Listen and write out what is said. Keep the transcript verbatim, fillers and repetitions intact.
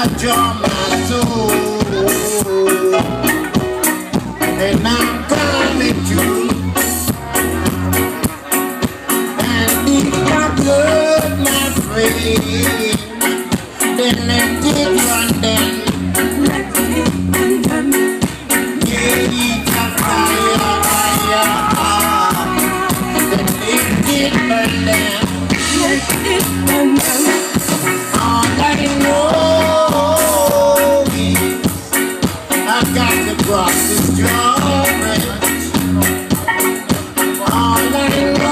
draw my soul, and I'm coming to, and if my blood, my friend, then let it run down. Let it run down. Yeah, it's a fire, fire, fire. Then let it burn down. Let it burn down. All I know is I got to cross this drawbridge. All I know